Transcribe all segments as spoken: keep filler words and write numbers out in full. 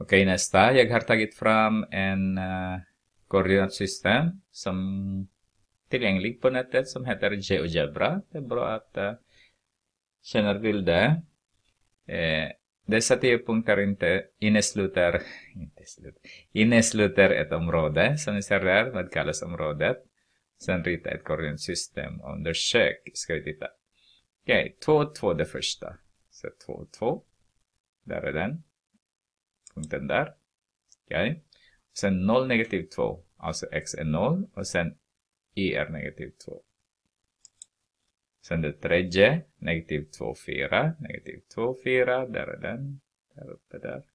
Okej, nästa. Jag har tagit fram en uh, koordinatsystem som tillgänglig på nätet som heter GeoGebra. Det är bra att uh, känna till det. Eh, dessa tio punkter inte innesluter, inte slut, innesluter ett område som ni ser där, vad kallas området. Sen rita ett koordinatsystem och undersök. Ska vi titta. Okej, två, två det första. Så två, två. Där är den. Punkten där. Okej. Sen noll, negativ två. Alltså x är noll. Och sen y är negativ två. Sen det tredje. Negativ två, fyra. Negativ två, fyra. Där är den. Där uppe där.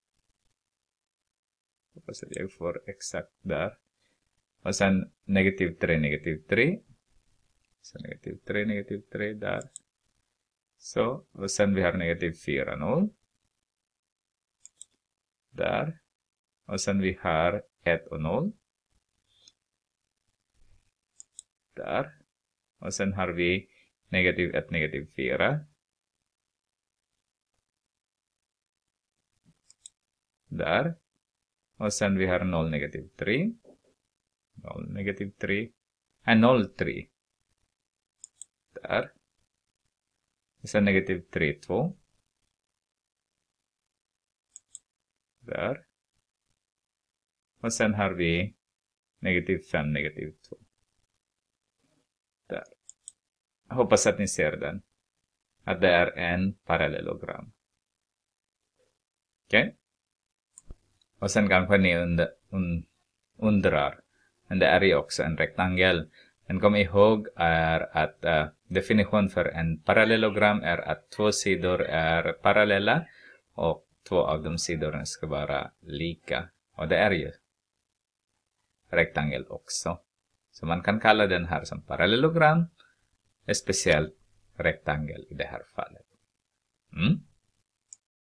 Hoppas att jag får exakt där. Och sen negativ tre, negativ tre. Så negativ tre, negativ tre där. Så. Och sen vi har negativ fyra, noll. Där. Och sen vi har ett och noll. Där. Och sen har vi negativ ett, negativ fyra. Där. Och sen vi har noll, negativ tre. noll, negativ tre. Äh, noll, tre. Där. Och sen negativ tre, två. Där. Och sen har vi negativ fem, negativ två. Där. Jag hoppas att ni ser den. Att det är en parallellogram. Okej? Okay? Och sen kanske ni und, und, undrar. Men det är ju också en rektangel. Men kom ihåg är att uh, definition för en parallellogram är att två sidor är parallella. Och två av de sidorna ska vara lika. Och det är ju rektangel också. Så man kan kalla den här som parallellogram. Speciellt rektangel i det här fallet. Mm?